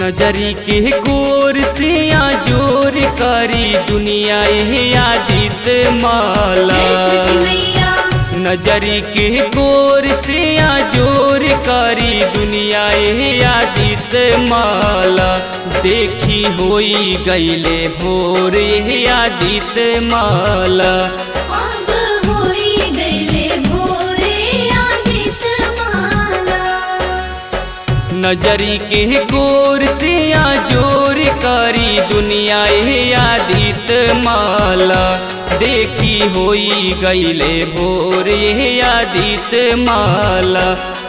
नजरी के गोर से जोर करी दुनिया आदित माला। नजरी के गोर से जोर करी दुनिया आदित माला। देखी होई गईले भोर आदित माला। नजरी के गोर से जोर करी दुनिया आदित माला। देखी होई गईले भोर आदित माला।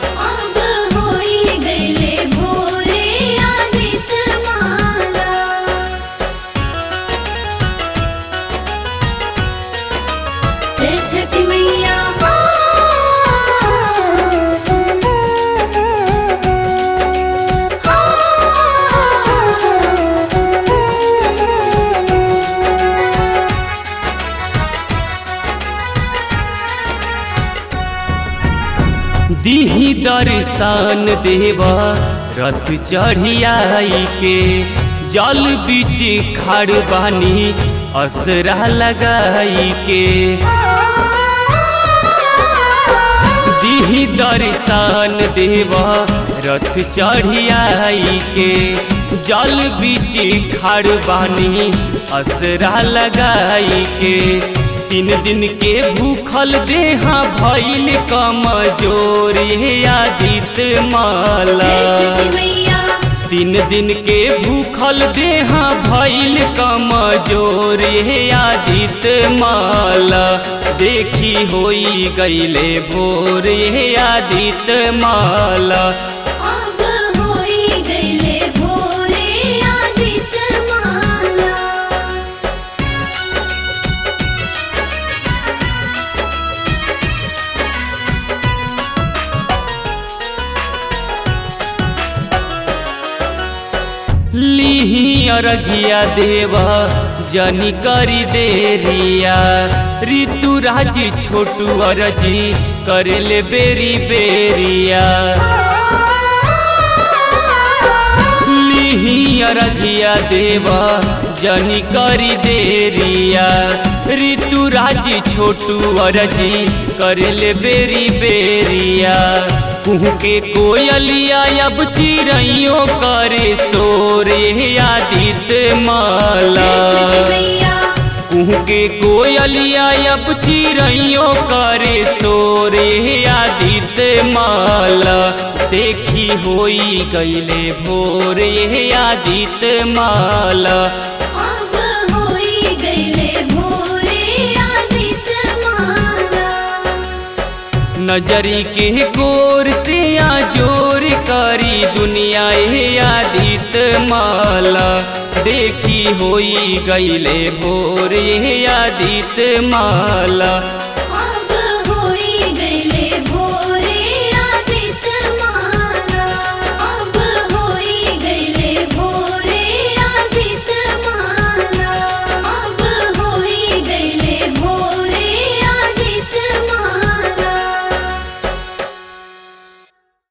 दीही दर्शन देवा रथ चढ़ियाई के। जल बीच खड़ बानी असरा लगाई के। दीही दर्शन देवा रथ चढ़ियाई के। जल बीच खड़ बानी असरा लगाई के। 3 दिन के भूखल देहा भइल कमजोर आदित माला। 3 दिन के भूखल देहा भइल कमजोर आदित माला। देखी होई गईले भोर आदित माला। लीही अरघिया देवा जनी करी देरिया। ऋतुराज छोटू अरजी करेले बेरी बेरिया। लीही अरघिया देवा जनी करी देरिया। ऋतुराज छोटू अरजी करेले बेरी बेरिया। कुहू के कोयलिया अब चिड़ैयों करे शोर आदित माला। कुहू के कोयलिया अब चिड़ैयों करे शोर आदित माला। देखी होई गईले भोर आदित माला। नजरी के गोर से जोर करी दुनिया आदित माला। देखी होई गईले भोर आदित माला।